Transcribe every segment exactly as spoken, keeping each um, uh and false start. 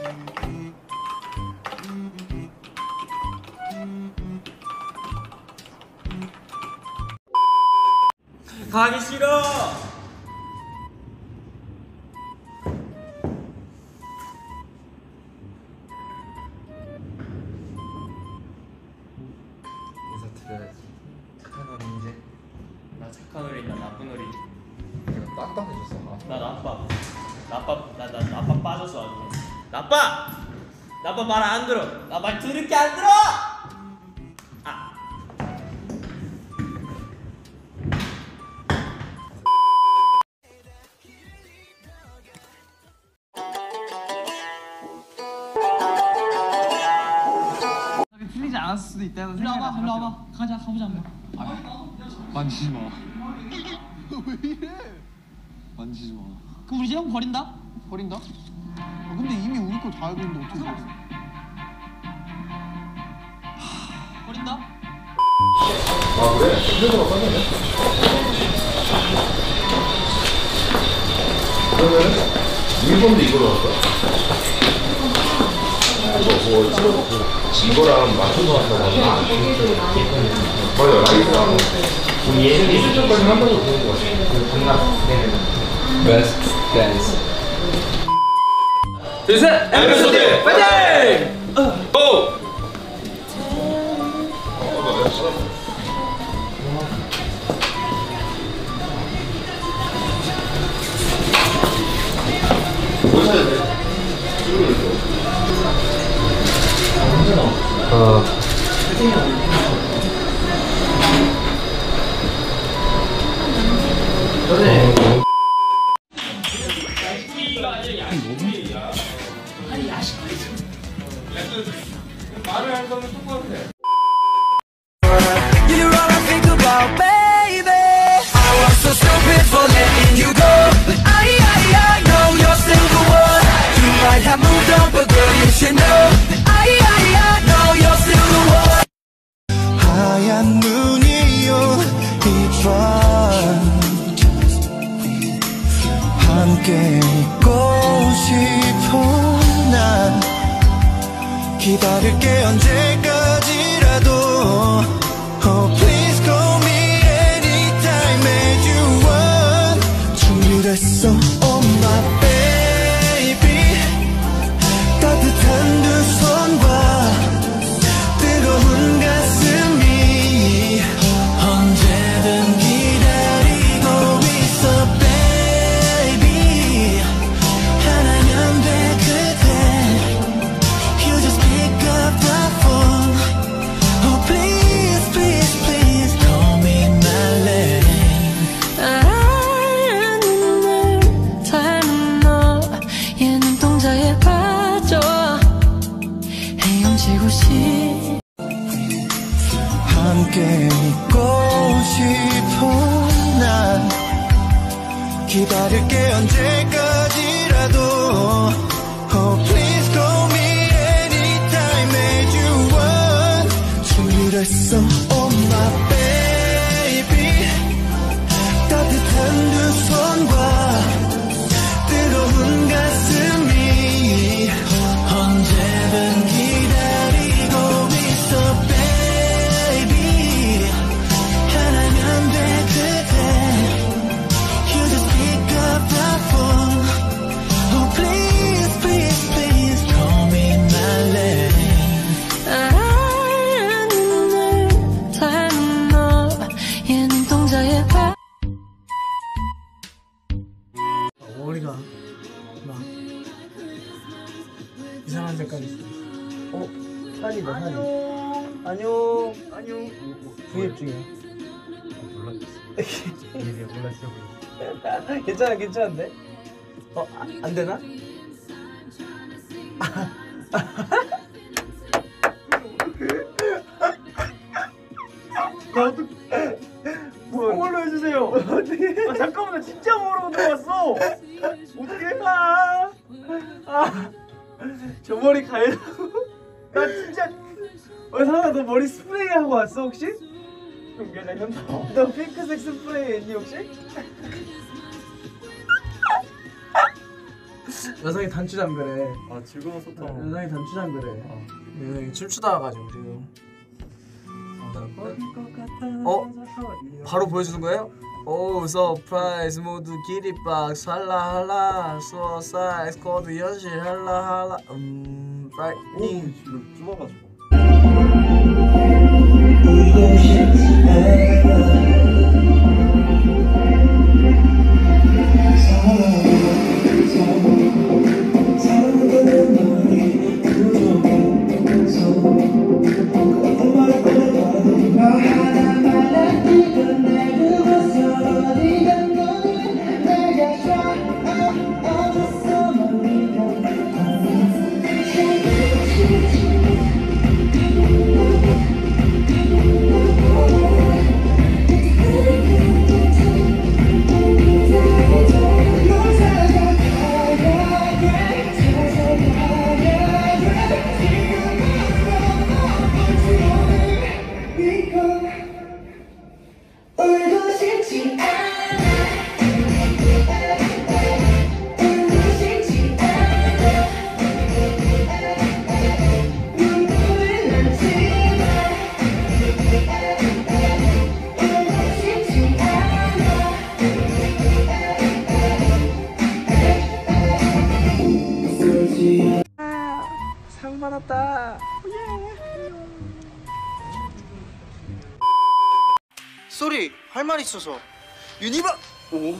가기 싫어. 인사드려야지. 착한 어린이지. 나 착한 어린, 나 나쁜 어린. 내가 딱딱해졌어. 나 나빠. 나빠. 나 나 나빠 빠졌어 아주. 나빠. 나빠 말 안 들어. 나 말 들을 게 안 들어. 아. 틀리지 않았을 수도 있다는 생각이. 일로 와봐, 일로 와봐. 가자, 가보자 한번. 만지지 마. 왜 이래? 만지지 마. 그럼 우리 이제 형 버린다? 버린다? 아, 근데 이미 우리 거 다 알고 있는데 어떻게 버렸어? 버린다? 아 그래? 휴대폰가 빠졌네. 그러면 유니폼도 이걸로 할까? 이거 뭐 찍어놓고 이거랑 맞춰서 한다고 하면 맞아 라이트랑 수준까지 한 번도 보는 거 같아. Best dance. 둘, 셋! 에피소드 파이팅! 고! 뭐 사야 돼? 어. 전에 아니 야식거리지. 말을 할 거면 똑같아. You're all I think about, baby. I was so stupid for letting you go, but I, I, I know you're still the one. You might have moved on, but girl, you should know that I, I, I know you're still the one. 하얀 눈이 온 each one. 함께 있고 싶어 난 기다릴게 언제까지라도. Oh please call me anytime as you want. 준비됐어 oh my baby. 따뜻한 두 손과 뜨거운 가슴이 언제든 기다리고 있어 baby. 하나면 돼 그대. You just pick up the phone. Oh please please please call me my name. 알아는 날 닮은 너. 얘 눈동자에 빠져 헤엄치고 싶어. 함께 있고 싶어 난 기다릴게 언제까지라도. Oh please call me anytime as you want. 준비됐어 oh my baby. 따뜻한 두 손과 뜨거운 가슴이 언제든 기다리고 있어 baby. 하나면 돼 그대. You just pick up the phone. Oh please please please call me my name. 알아는 날 닮은 너. 얘 눈동자에 빠져. 머리가 막 이상한 색깔이 있어. 어? 산이다 산이. 안녕 안녕. 구입 중이야. 몰랐어. 이제 몰랐어. 괜찮아 괜찮은데? 어? 아, 안 되나? 나 어떡해. 그걸로 해주세요. 어떻게? 아, 잠깐만 나 진짜 모르고 들어왔어. 어떻게 가? 아, 저 머리 가려고. 나 진짜. 어, 사나 너 머리 스프레이 하고 왔어 혹시? 그럼 미안해 현타. 너 핑크색 스프레이 했니 혹시? 여성이 단추 잠그래. 아 즐거운 소통. 여성이 단추 잠그래. 어. 여성이 춤추다 와가지고 지금. 어? 바로 보여주는 거예요? 오 서프라이즈 모두 기립박 살라할라 수어사이즈 코드 현실 할라할라 음 파이팅. 지금 좁아가지고. 상 받았다. 쏘리 할 말 있어서 유니버. 오.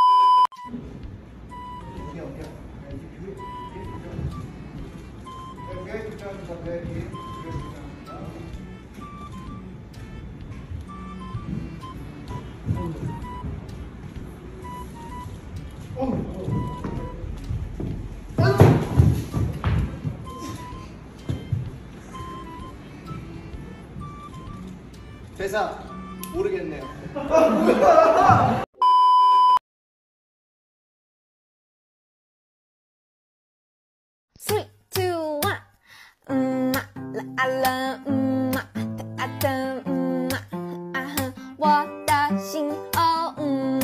대사 모르겠네요. Three, two, one. 음, 라, 알라, 음, 따따, 음, 아하, 我的心, 어, 음.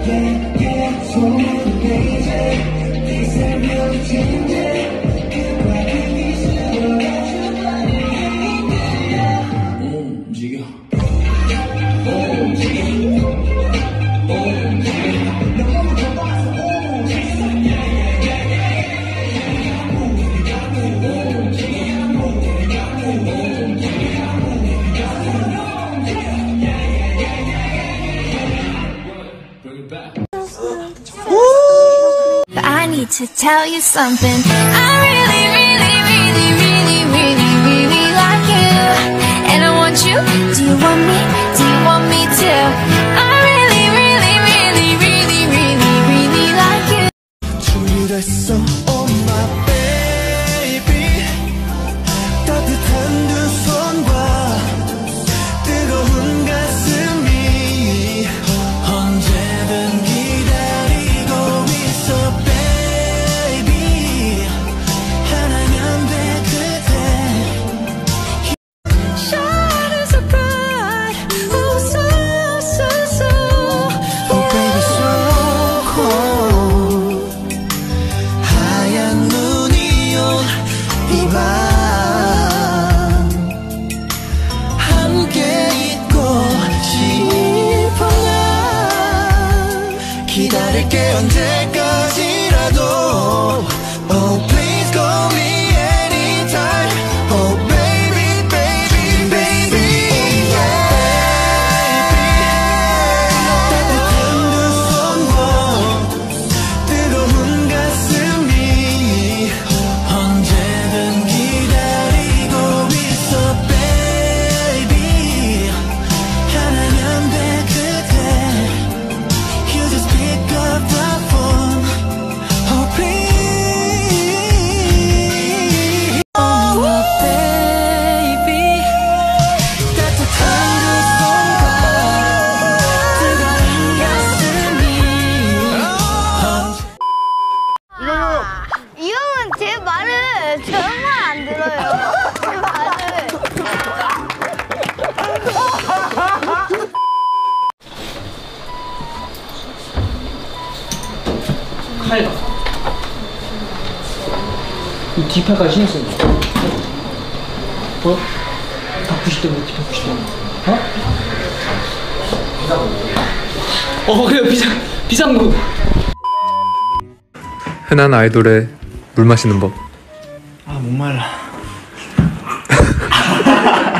But I need to tell you something. I really, really, really, really, really, really like you. And I want you. Do you want me? Do you want me too? I really, really, really, really, really, really like you. 준비됐어, oh my baby. 따뜻한 두 손과 뜨거운 가슴이 언제든 기다리고 있어 baby. 하나면 돼 그대. Shine so bright, oh so, so, so. Oh baby so cold. 하얀 눈이 온 이 밤 함께 있고 싶어 난 기다릴게 언제까지라도. Oh please call me anytime. Oh baby baby baby 따뜻한 두 손과 뜨거운 가슴이 언제든 기다리고 있어 baby. 하나면 돼 그대. You just pick up the phone. Oh please. Oh baby. 따뜻한 두 손과 뜨거운 가슴이 이 형은 제 말을 정말 안 들어요. 제 말을. 칼. 이 뒷팔까지 신었어요. 어? 바꾸시던 거, 바꾸시던 거. 어? 어, 그래요. 비상, 비상구. 흔한 아이돌의 물 마시는 법. 아, 목말라.